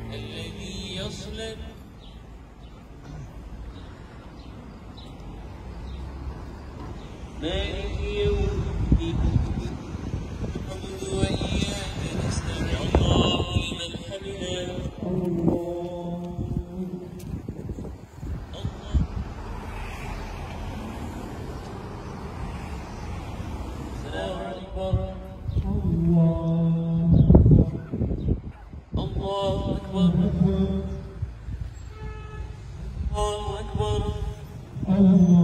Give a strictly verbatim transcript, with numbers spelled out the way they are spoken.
الذي يصلب مالك يوم الدين نعبد وإياك نستعين الله لمن حمده الله الله أكبر الله الله أكبر الله أكبر الله